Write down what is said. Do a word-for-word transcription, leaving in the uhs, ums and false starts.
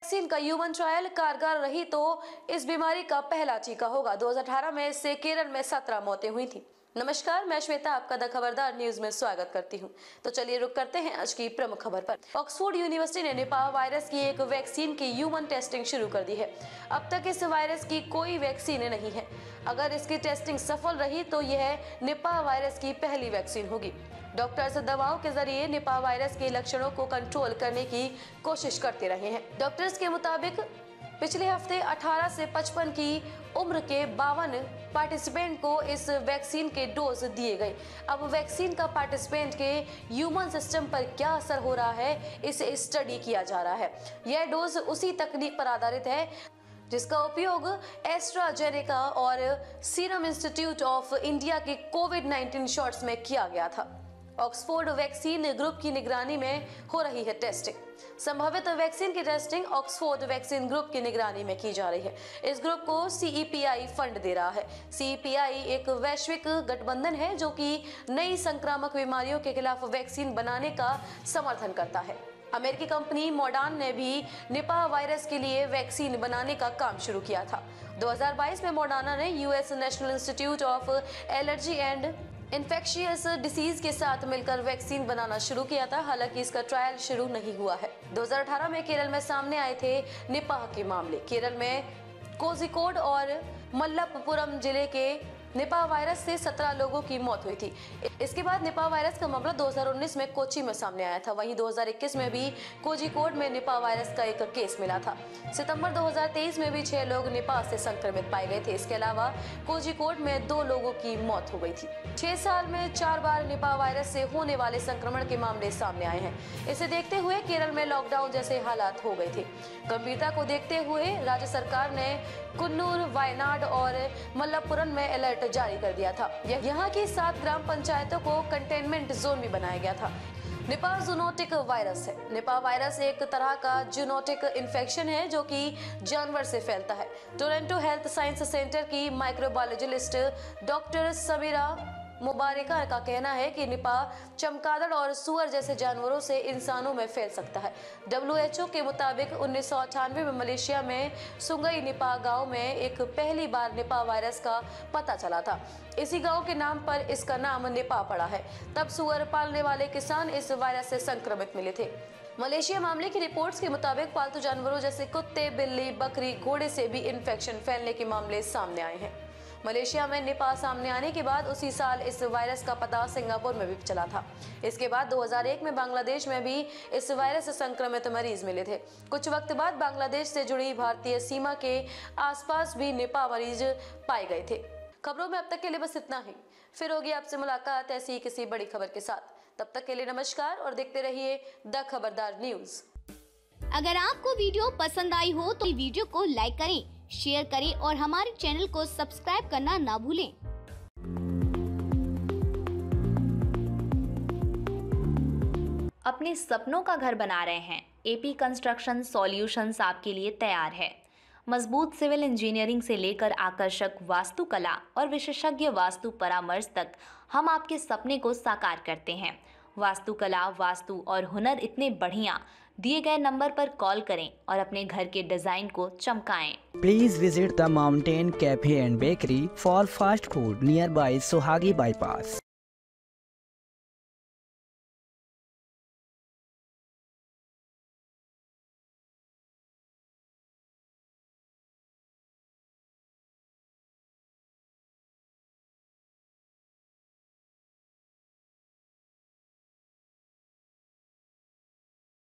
Vaccine का human trial कारगर रही तो इस बीमारी का पहला टीका होगा। दो हज़ार अठारह में इससे केरल में सत्रह मौतें हुई थी। नमस्कार, मैं श्वेता आपका द खबरदार न्यूज में स्वागत करती हूं। तो चलिए रुक करते हैं आज की प्रमुख खबर पर। ऑक्सफोर्ड यूनिवर्सिटी ने निपाह वायरस की एक वैक्सीन की ह्यूमन टेस्टिंग शुरू कर दी है। अब तक इस वायरस की कोई वैक्सीन नहीं है। अगर इसकी टेस्टिंग सफल रही तो यह निपाह वायरस की पहली वैक्सीन होगी। डॉक्टर्स दवाओं के जरिए निपाह वायरस के लक्षणों को कंट्रोल करने की कोशिश करते रहे हैं। डॉक्टर्स के मुताबिक पिछले हफ्ते अठारह से पचपन की उम्र के बावन पार्टिसिपेंट को इस वैक्सीन के डोज दिए गए। अब वैक्सीन का पार्टिसिपेंट के ह्यूमन सिस्टम पर क्या असर हो रहा है, इसे स्टडी किया जा रहा है। यह डोज उसी तकनीक पर आधारित है जिसका उपयोग एस्ट्राजेनेका और सीरम इंस्टीट्यूट ऑफ इंडिया के कोविड नाइन्टीन शॉट्स में किया गया था। ऑक्सफोर्ड वैक्सीन ग्रुप की निगरानी में हो रही है टेस्टिंग। संभावित वैक्सीन की टेस्टिंग ऑक्सफोर्ड वैक्सीन ग्रुप की निगरानी में की जा रही है। इस ग्रुप को सी ई पी आई फंड दे रहा है। सी ई पी आई एक वैश्विक गठबंधन है जो कि नई संक्रामक बीमारियों के खिलाफ वैक्सीन बनाने का समर्थन करता है। अमेरिकी कंपनी मॉडर्ना ने भी निपाह वायरस के लिए वैक्सीन बनाने का काम शुरू किया था। दो हज़ार बाईस में मॉडर्ना ने US National Institute of Allergy and Infectious Disease के साथ मिलकर वैक्सीन बनाना शुरू किया था। हालांकि इसका ट्रायल शुरू नहीं हुआ है। दो हज़ार अठारह में केरल में सामने आए थे निपाह के मामले। केरल में कोझिकोड और मलप्पुरम जिले के निपाह वायरस से सत्रह लोगों की मौत हुई थी। इसके बाद निपाह वायरस का मामला दो हज़ार उन्नीस में कोच्चि में सामने आया था। वहीं दो हज़ार इक्कीस में भी कोझिकोड में निपाह वायरस का एक केस मिला था। सितंबर दो हज़ार तेईस में भी छह लोग निपाह से संक्रमित पाए गए थे। इसके अलावा कोझिकोड में दो लोगों की मौत हो गई थी। छह साल में चार बार निपाह वायरस से होने वाले संक्रमण के मामले सामने आए हैं। इसे देखते हुए केरल में लॉकडाउन जैसे हालात हो गए थे। गंभीरता को देखते हुए राज्य सरकार ने कुन्नूर, वायनाड और मलप्पुरम में अलर्ट जारी कर दिया था। यहाँ की सात ग्राम पंचायतों को कंटेनमेंट जोन भी बनाया गया था। निपाह जूनोटिक वायरस है। निपाह वायरस एक तरह का जूनोटिक इन्फेक्शन है जो कि जानवर से फैलता है। टोरंटो हेल्थ साइंस सेंटर की माइक्रोबायोलॉजिस्ट डॉक्टर समीरा मुबारका का कहना है कि निपाह चमगादड़ और सुअर जैसे जानवरों से इंसानों में फैल सकता है। डब्ल्यू एच ओ के मुताबिक उन्नीस सौ अट्ठानवे में मलेशिया में सुंगई निपाह गांव में एक पहली बार निपाह वायरस का पता चला था। इसी गांव के नाम पर इसका नाम निपाह पड़ा है। तब सुअर पालने वाले किसान इस वायरस से संक्रमित मिले थे। मलेशिया मामले की रिपोर्ट्स के मुताबिक पालतू जानवरों जैसे कुत्ते, बिल्ली, बकरी, घोड़े से भी इन्फेक्शन फैलने के मामले सामने आए हैं। मलेशिया में निपाह सामने आने के बाद उसी साल इस वायरस का पता सिंगापुर में भी चला था। इसके बाद दो हज़ार एक में बांग्लादेश में भी इस वायरस से संक्रमित मरीज मिले थे। कुछ वक्त बाद बांग्लादेश से जुड़ी भारतीय सीमा के आसपास भी निपाह मरीज पाए गए थे। खबरों में अब तक के लिए बस इतना ही। फिर होगी आपसे मुलाकात ऐसी ही किसी बड़ी खबर के साथ। तब तक के लिए नमस्कार और देखते रहिए द खबरदार न्यूज। अगर आपको वीडियो पसंद आई हो तो वीडियो को लाइक करें, शेयर करें और हमारे चैनल को सब्सक्राइब करना ना भूलें। अपने सपनों का घर बना रहे हैं? एपी कंस्ट्रक्शन सॉल्यूशंस आपके लिए तैयार है। मजबूत सिविल इंजीनियरिंग से लेकर आकर्षक वास्तुकला और विशेषज्ञ वास्तु परामर्श तक हम आपके सपने को साकार करते हैं। वास्तुकला, वास्तु और हुनर इतने बढ़िया, दिए गए नंबर पर कॉल करें और अपने घर के डिजाइन को चमकाएं। Please visit the Mountain Cafe and Bakery for fast food nearby Sohagi Bypass.